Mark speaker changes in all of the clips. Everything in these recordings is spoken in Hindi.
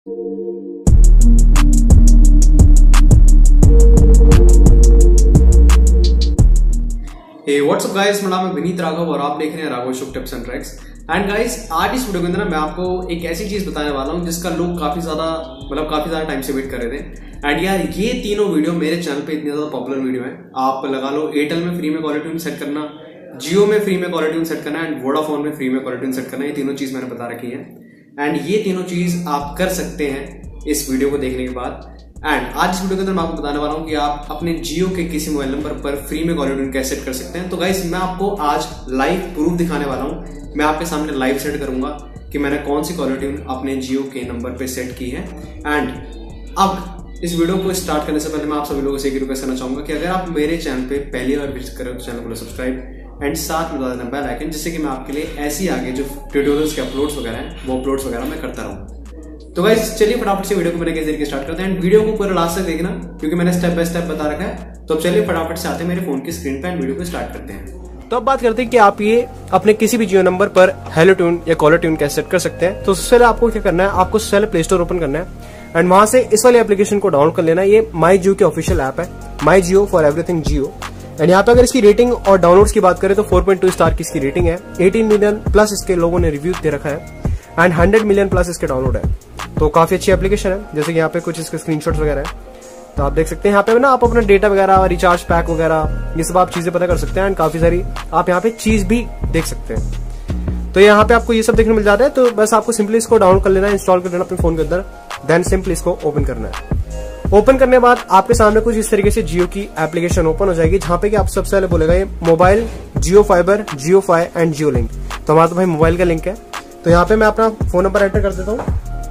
Speaker 1: Hey, what's up guys? मेरा नाम है विनीत राघव और आप देख रहे हैं Raghav show tips and tricks. And guys, आज इस वीडियो के अंदर ना मैं आपको एक ऐसी चीज बताने वाला हूँ जिसका लोग काफी ज्यादा टाइम से वेट कर रहे थे। एंड यार, ये तीनों वीडियो मेरे चैनल पे इतने ज्यादा पॉपुलर वीडियो है। आप लगा लो, एयरटेल में फ्री में कॉलर ट्यून सेट करना, जियो में फ्री में कॉलर ट्यून सेट करना एंड वोडाफोन में फ्री में कॉलर ट्यून सेट करना, ये तीनों चीज मैंने बता रखी है। एंड ये तीनों चीज आप कर सकते हैं इस वीडियो को देखने के बाद। एंड आज इस वीडियो के अंदर मैं आपको बताने वाला हूँ कि आप अपने जियो के किसी मोबाइल नंबर पर फ्री में कॉलर ट्यून कैसे सेट कर सकते हैं। तो गाइस, मैं आपको आज लाइव प्रूफ दिखाने वाला हूँ। मैं आपके सामने लाइव सेट करूंगा कि मैंने कौन सी कॉलर ट्यून अपने जियो के नंबर पे सेट की है। एंड अब इस वीडियो को स्टार्ट करने से पहले मैं आप सभी लोगों से एक रिक्वेस्ट करना चाहूंगा कि अगर आप मेरे चैनल पे पहली बार विजिट करें तो चैनल को सब्सक्राइब एंड साथ में बता देना बेल आइकन, जिससे कि मैं आपके लिए ऐसी आगे जो ट्यूटोरियल्स के अपलोड्स वगैरह हैं वो अपलोड्स वगैरह मैं करता रहूँ। तो गाइस, चलिए फटाफट से वीडियो को मैंने कैसे तरीके स्टार्ट करते हैं। एंड वीडियो को पूरा लास्ट तक देखना क्योंकि मैंने स्टेप बाय स्टेप बता रखा है। तो अब चलिए फटाफट से आते हैं मेरे फोन की स्क्रीन पे एंड वीडियो को स्टार्ट करते हैं।
Speaker 2: तो अब बात करते हैं कि आप ये अपने किसी भी जियो नंबर पर हेलो ट्यून या कॉलर ट्यून कैसे सेट कर सकते हैं। तो सबसे पहले आपको क्या करना है, आपको सबसे पहले प्ले स्टोर ओपन करना है एंड वहां से इस वाली एप्लीकेशन को डाउनलोड कर लेना है। ये माई जियो के ऑफिशियल ऐप है, my Jio for everything Jio. And यहाँ पे अगर इसकी रेटिंग और डाउनलोड्स की बात करें तो 4.2 स्टार की इसकी रेटिंग है। 18 मिलियन प्लस इसके लोगों ने रिव्यू दे रखा है एंड 100 मिलियन प्लस इसके डाउनलोड है। तो काफी अच्छी एप्लीकेशन है। जैसे कि यहाँ पे कुछ इसके स्क्रीनशॉट्स वगैरह है, तो आप देख सकते हैं। यहाँ पे ना आप अपना डेटा वगैरह, रिचार्ज पैक वगैरह, ये सब आप चीजें पता कर सकते हैं एंड काफी सारी आप यहाँ पे चीज भी देख सकते हैं। तो यहाँ पे आपको ये सब देखने मिल जाता है। तो बस आपको सिंपली इसको डाउनलोड कर लेना है, इंस्टॉल कर लेना अपने फोन के अंदर, देन सिंपली इसको ओपन करना है। ओपन करने के बाद आपके सामने कुछ इस तरीके से जियो की एप्लीकेशन ओपन हो जाएगी, जहां पे कि आप सबसे पहले बोलेगा ये mobile, Jio fiber, Jio Fi and Jio link. तो हमारा तो भाई मोबाइल का लिंक है। तो यहाँ पे मैं अपना फोन नंबर एंटर कर देता हूँ।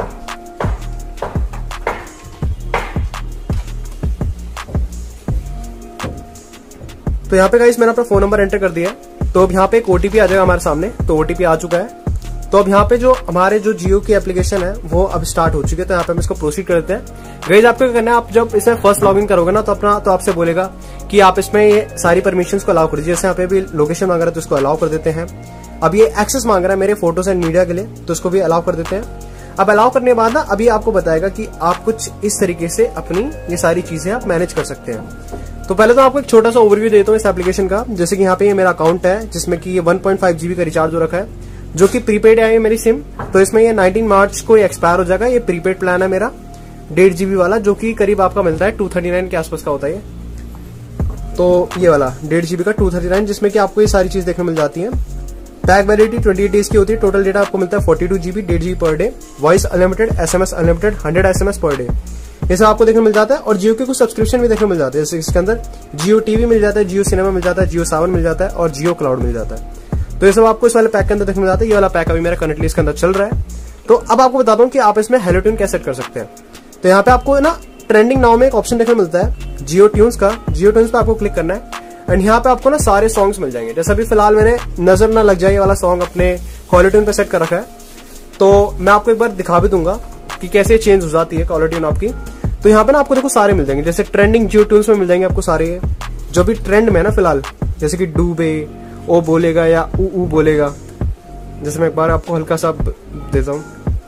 Speaker 2: तो यहाँ पे गाइस मैंने अपना फोन नंबर एंटर कर दिया है। तो अब यहाँ पे एक ओटीपी आ जाएगा हमारे सामने। तो ओटीपी आ चुका है। तो अब यहाँ पे जो हमारे जो जियो की एप्लीकेशन है वो अब स्टार्ट हो चुकी है। तो यहाँ पे हम इसको प्रोसीड करते हैं। गाइस, आपको क्या करना है, आप जब इसमें फर्स्ट लॉगिन करोगे ना तो आपसे बोलेगा कि आप इसमें ये सारी परमिशंस को अलाउ कर दीजिए। जैसे यहाँ पे भी लोकेशन मांग रहा है तो इसको अलाउ कर देते हैं। अब ये एक्सेस मांग रहा है मेरे फोटोज एंड मीडिया के लिए, तो इसको भी अलाउ कर देते हैं। अब अलाउ करने के बाद ना अभी आपको बताएगा कि आप कुछ इस तरीके से अपनी ये सारी चीजें आप मैनेज कर सकते हैं। तो पहले तो आपको एक छोटा सा ओवरव्यू देता हूँ इस एप्लीकेशन का। जैसे कि यहाँ पे ये मेरा अकाउंट है जिसमें कि ये 1.5 GB का रिचार्ज हो रखा है, जो कि प्रीपेड है मेरी सिम। तो इसमें ये 19 मार्च को एक्सपायर हो जाएगा। ये प्रीपेड प्लान है मेरा 1.5 GB वाला, जो कि करीब आपका मिलता है 239 के आसपास का होता है। तो ये वाला 1.5 GB का 239, जिसमें कि आपको ये सारी चीज देखने मिल जाती है। पैक वैलिडिटी 28 डेज की होती है। टोटल डेटा आपको मिलता है 42 GB, 1.5 GB per day. Voice unlimited, SMS unlimited, 100 SMS per day. ये सब आपको देखने मिल जाता है। और जियो के कुछ सब्सक्रिप्शन भी देखने मिल जाते हैं। जैसे इसके अंदर जियो टीवी मिल जाता है, जियो सिनेमा मिल जाता है, जियो सावन मिल जाता है और जियो क्लाउड मिल जाता है। तो ये सब आपको इस वाले पैक के अंदर देखने मिल जाता है। ये वाला पैक अभी मेरा करंटली इसके अंदर चल रहा है। तो अब आपको बताता हूँ कि आप इसमें हेलो ट्यून कैसे सेट कर सकते हैं। तो यहाँ पे आपको ना ट्रेंडिंग नाउ में एक ऑप्शन देखने मिलता है जियो ट्यून्स का। जियो ट्यून्स पे आपको क्लिक करना है एंड यहाँ पे आपको ना सारे सॉन्ग्स मिल जाएंगे। जैसे अभी फिलहाल मैंने नजर ना लग जाए वाला सॉन्ग अपने कॉलर ट्यून पे सेट कर रखा है। तो मैं आपको एक बार दिखा भी दूंगा कि कैसे चेंज हो जाती है कॉलर ट्यून आपकी। तो यहाँ पे ना आपको देखो सारे मिल जाएंगे। जैसे ट्रेंडिंग जियो ट्यून्स में मिल जाएंगे आपको सारे जो भी ट्रेंड में है ना फिलहाल, जैसे कि डूबे, ओ बोलेगा या ऊ बोलेगा। जैसे मैं एक बार आपको हल्का सा देता हूँ।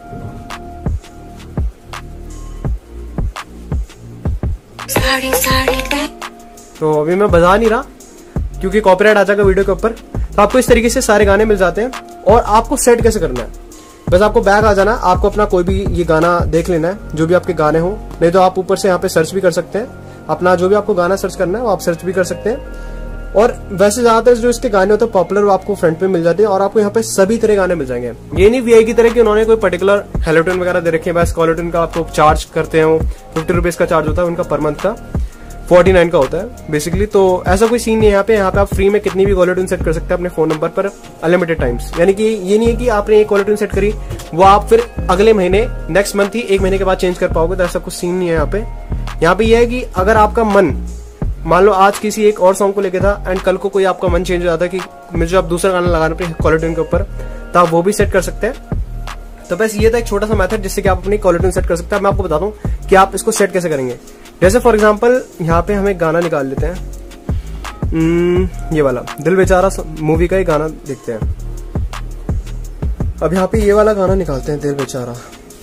Speaker 2: तो अभी मैं बजा नहीं रहा क्योंकि कॉपीराइट आ जाएगा वीडियो के ऊपर। तो आपको इस तरीके से सारे गाने मिल जाते हैं। और आपको सेट कैसे करना है, बस आपको बैक आ जाना, आपको अपना कोई भी ये गाना देख लेना है जो भी आपके गाने हो। नहीं तो आप ऊपर से यहाँ पे सर्च भी कर सकते हैं। अपना जो भी आपको गाना सर्च करना है वो आप सर्च भी कर सकते हैं। और वैसे ज्यादातर जो इसके गाने होते हैं पॉपुलर, वो आपको फ्रंट पे मिल जाते हैं। और आपको यहाँ पे सभी तरह गाने मिल जाएंगे। ये नहीं वीआई की तरह कि उन्होंने कोई पर्टिकुलर हेलो ट्यून वगैरह दे रखे हैं। बस कॉलर ट्यून का आपको चार्ज करते हैं, 50 रुपीज का चार्ज होता है उनका पर मंथ का, 49 का होता है बेसिकली। तो ऐसा कोई सीन नहीं है यहाँ पे। यहाँ पे आप फ्री में कितनी भी कॉलर ट्यून सेट कर सकते हैं अपने फोन नंबर पर अनलिमिटेड टाइम्स। यानी कि ये नहीं है कि आपने एक कॉलर ट्यून सेट करी वो आप फिर अगले महीने, नेक्स्ट मंथ ही 1 महीने के बाद चेंज कर पाओगे। तो ऐसा कुछ सीन नहीं है यहाँ पे। यहाँ पे ये है कि अगर आपका मन, मान लो आज किसी एक और सॉन्ग को लेके था एंड कल को कोई आपका मन चेंज हो जाता है कि मुझे अब दूसरा गाना लगाना पे कॉलर ट्यून के ऊपर, तो आप वो भी सेट कर सकते हैं। तो बस ये था एक छोटा सा मेथड जिससे कि आप अपनी कॉलर ट्यून सेट कर सकते हैं। मैं आपको बता दूं कि आप इसको सेट कैसे करेंगे। जैसे फॉर एग्जांपल यहाँ पे हम एक गाना निकाल लेते हैं, ये वाला दिल बेचारा मूवी का ही गाना देखते हैं। अब यहाँ पे ये वाला गाना निकालते हैं, दिल बेचारा।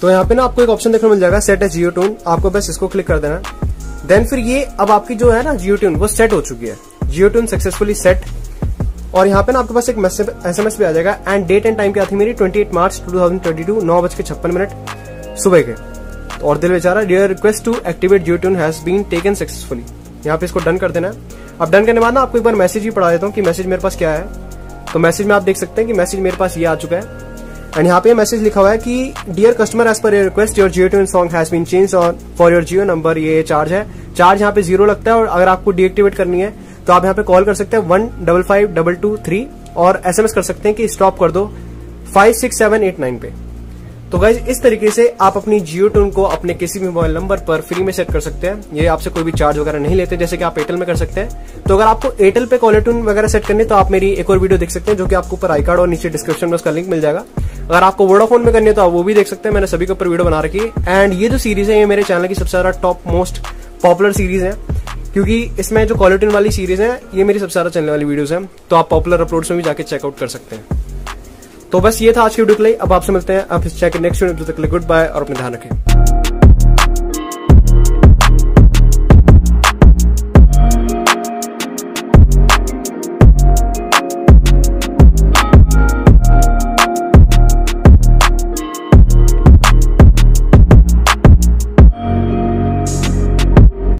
Speaker 2: तो यहाँ पे ना आपको एक ऑप्शन देखने को मिल जाएगा सेट एज जियो ट्यून, आपको बस इसको क्लिक कर देना है। देन फिर ये अब आपकी जो है ना जियो ट्यून वो सेट हो चुकी है, जियो ट्यून सक्सेसफुली सेट। और यहाँ पे ना आपके पास एक मैसेज SMS भी आ जाएगा। एंड डेट एंड टाइम क्या थी मेरी 28 मार्च 2022 9:56 सुबह के। और दिल बेचारा dear request to activate Jio tune has been taken successfully, यहाँ पे इसको डन कर देना है। अब डन करने के बाद ना आपको एक बार मैसेज भी पढ़ा देता हूँ कि मैसेज मेरे पास क्या है। तो मैसेज में आप देख सकते हैं कि मैसेज मेरे पास ये आ चुका है। एंड यहाँ पे मैसेज लिखा हुआ है कि dear customer as per your request your Jio tune song has been change for your Jio number. ये चार्ज है, चार्ज यहाँ पे 0 लगता है। और अगर आपको डीएक्टिवेट करनी है तो आप यहाँ पे कॉल कर सकते हैं 1552223 और SMS कर सकते हैं कि स्टॉप कर दो 56789 पे। तो गाइज इस तरीके से आप अपनी जियो ट्यून को अपने किसी भी मोबाइल नंबर पर फ्री में सेट कर सकते हैं। ये आपसे कोई भी चार्ज वगैरह नहीं लेते, जैसे कि आप एयरटेल में कर सकते हैं। तो अगर आपको एयरटेल पे कॉलर ट्यून वगैरह सेट करनी है तो आप मेरी एक और वीडियो देख सकते हैं, जो कि आपको ऊपर आई कार्ड और नीचे डिस्क्रिप्शन में उसका लिंक मिल जाएगा। अगर आपको वोडाफोन में करनी है तो आप वो भी देख सकते हैं, मैंने सभी के ऊपर वीडियो बना रखी है। एंड ये जो सीरीज है ये मेरे चैनल की सबसे ज्यादा टॉप मोस्ट पॉपुलर सीरीज है, क्योंकि इसमें जो कॉलर ट्यून वाली सीरीज है ये मेरी सबसे ज्यादा चलने वाली वीडियोस है। तो आप पॉपुलर अपलोड्स में भी जाके चेकआउट कर सकते हैं। तो बस ये था आज की वीडियो के लिए। अब आपसे मिलते हैं अब नेक्स्ट वीडियो, तक के लिए गुड बाय और अपना ध्यान रखें।